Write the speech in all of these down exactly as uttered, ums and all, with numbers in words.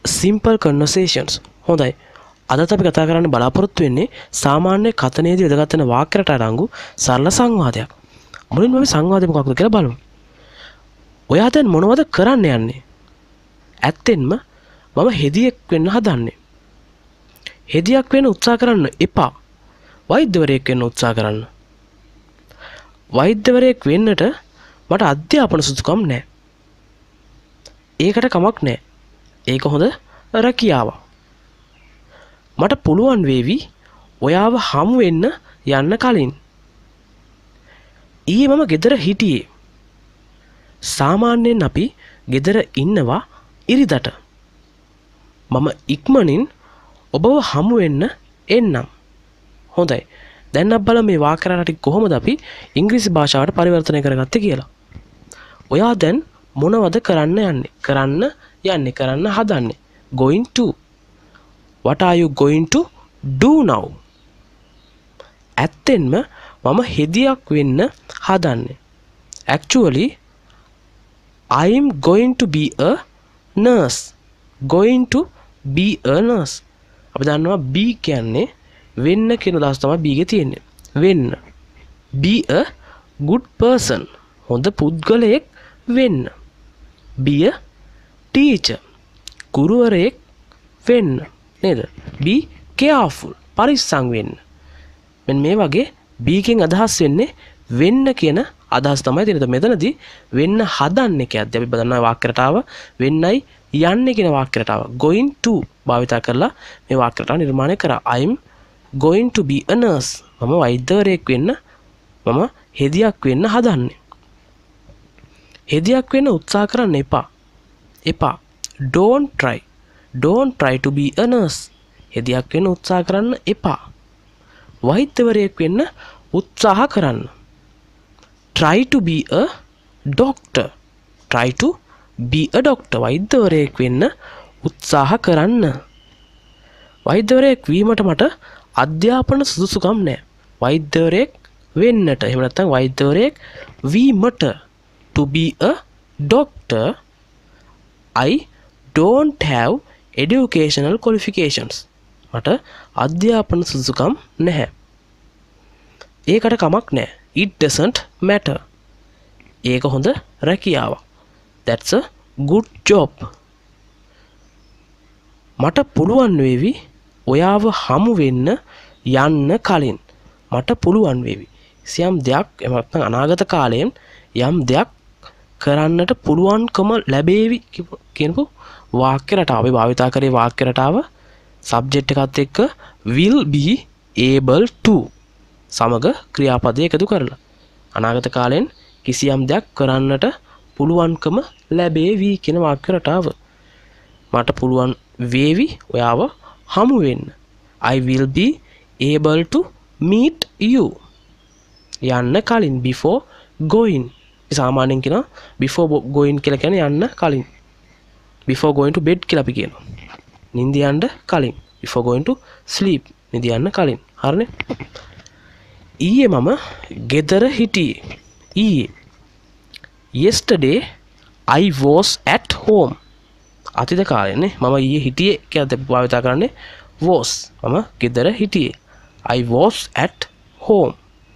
simple conversations. හොඳයි. අදත් අපි කතා කරන්න බලාපොරොත්තු වෙන්නේ සාමාන්‍ය කතනයේදී වැදගත් වෙන වාක්‍ය රට අඩංගු සරල සංවාදයක්. මුලින්ම අපි සංවාදේ මොකක්ද කියලා බලමු. ඔයා දැන් මොනවද කරන්න යන්නේ? ඇත්තෙන්ම මම හෙදියෙක් වෙන්න හදන්නේ. හෙදියක් වෙන්න උත්සාහ කරන්න එපා. වෛද්‍යවරයෙක් වෙන්න උත්සාහ කරන්න. වෛද්‍යවරයෙක් වෙන්නට මට අධ්‍යාපන සුදුසුකම් නැහැ. ඒකට කමක් නැහැ. ඒක හොඳ රැකියාවක්. මට පුළුවන් වේවි ඔයාව හමු වෙන්න යන්න කලින්. ඊයේ මම ගෙදර හිටියේ. සාමාන්‍යයෙන් අපි ගෙදර ඉන්නවා ඉරිදට. මම ඉක්මනින් ඔබව හමු වෙන්න එන්නම්. හොඳයි. දැන් අපි බලමු මේ වාක්‍ය රට ටික කොහොමද අපි ඉංග්‍රීසි භාෂාවට පරිවර්තනය කරගත්තේ කියලා. ඔයා දැන් මොනවද කරන්න යන්නේ? කරන්න යන්නේ කරන්න හදන්නේ. going to. What are you going to do now? ඇත්තෙන්ම මම හෙදියක් වෙන්න හදන්නේ. Actually I am going to be a nurse. Going to be a nurse. අපි දන්නවා be කියන්නේ වෙන්න කියන අදහස තමයි be ගේ තියෙන්නේ. වෙන්න. Be a good person. හොඳ පුද්ගලයෙක් වෙන්න. Be a teacher. ගුරුවරයෙක් වෙන්න. නේද? Be careful. පරිස්සම් වෙන්න. මෙන්න මේ වගේ be කින් අදහස් වෙන්නේ වෙන්න කියන අදහස් තමයි තියෙන්නේ. මෙතනදී වෙන්න හදන්නේ කියද්දී අපි බලනවා වාක්‍ය රටාව වෙන්නයි යන්නේ කියන වාක්‍ය රටාව going to භාවිතා කරලා මේ වාක්‍ය රටාව නිර්මාණය කරා. I'm going to be a nurse. මම වෛද්‍යවරයෙක් වෙන්න මම හෙදියක් වෙන්න හදන්නේ. හෙදියක් වෙන්න උත්සාහ කරන්න එපා. එපා. Don't try. Don't try to be a nurse. හෙදියක් වෙන්න උත්සාහ කරන්න එපා. වෛද්‍යවරයෙක් වෙන්න උත්සාහ කරන්න. Try to be a doctor. Try to be a doctor. වෛද්‍යවරයෙක් වෙන්න උත්සාහ කරන්න. වෛද්‍යවරයෙක් වීමට මට අධ්‍යාපන සුදුසුකම් නැහැ. වෛද්‍යවරයෙක් වෙන්නට එහෙම නැත්නම් වෛද්‍යවරයෙක් වීමට to be a doctor I don't have educational qualifications. මට අධ්‍යාපන සුදුසුකම් නැහැ. ඒකට කමක් නැහැ. It doesn't matter. ඒක හොඳ රැකියාවක්. That's a good job. මට පුළුවන් වේවි ඔයාව හමු වෙන්න යන්න කලින්. මට පුළුවන් වේවි. සියම් දෙයක් එහෙම නැත්නම් අනාගත කාලයෙන් යම් දෙයක් කරන්නට පුළුවන්කම ලැබේවි කියනපු වාක්‍ය රටාව. අපි භාවිතා කරේ වාක්‍ය රටාව subject එකත් එක්ක will be able to සමග ක්‍රියාපදය එකතු කරලා. අනාගත කාලයෙන් කිසියම් දෙයක් කරන්නට පුළුවන්කම ලැබේවි කියන වාක්‍ය රටාව. මට පුළුවන් වේවි ඔයාව හමු වෙන්න. I will be able to meet you. යන්න කලින් before going. සාමාන්‍යයෙන් කියනවා before going කියලා කියන්නේ යන්න කලින්. before going to bed කියලා අපි කියනවා. නිින්ද යන්න කලින්. before going to sleep. නිින්ද යන්න කලින්. හරිනේ? ඊයේ මම ගෙදර හිටියේ. ඊයේ. yesterday I was at home. අතීත කාලයනේ මම ඊයේ හිටියේ කියලා භාවිතා කරන්නේ was. මම ගෙදර හිටියේ. I was at home.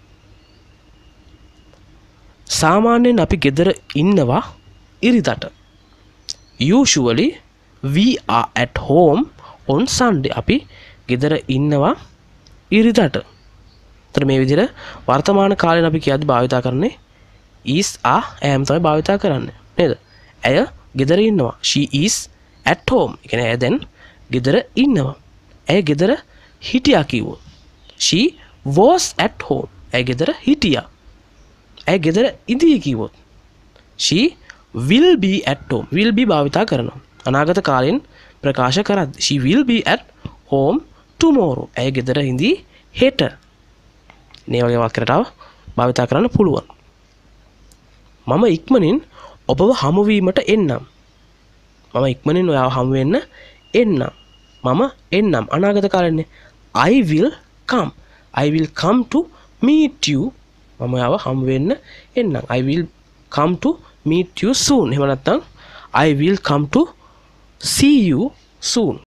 සාමාන්‍යයෙන් අපි ගෙදර ඉන්නවා ඉරිදට. Usually we are at home on Sunday. අපි ගෙදර ඉන්නවා ඉරිදට. ඒතර මේ විදිහට වර්තමාන කාලේන අපි කියද්දි භාවිතා කරන්නේ is are am තමයි භාවිතා කරන්නේ. නේද? ඇය ගෙදර ඉන්නවා. She is at home. ඒ කියන්නේ ඇය දැන් ගෙදර ඉන්නවා. ඇය ගෙදර හිටියා කිව්වොත් she was at home. ඇය ගෙදර හිටියා. ඇය ගෙදර ඉඳී කිව්වොත් she will be at home. will be භාවිතා කරනවා. අනාගත කාලෙන් ප්‍රකාශ කරද්දී she will be at home tomorrow. ඇය ගෙදර ඉඳී හෙට. මේ වගේ වාක්‍ය රටාව භාවිතා කරන්න පුළුවන්. මම ඉක්මනින් ඔබව හමු වීමට එන්නම්. මම ඉක්මනින් ඔයාව හමු වෙන්න එන්නම්. මම එන්නම් අනාගත කාලෙන්නේ I will come. I will come to meet you. මම ඔයාව හමු වෙන්න එන්නම්. I will come to meet you soon. එහෙම නැත්නම් I will come to see you soon.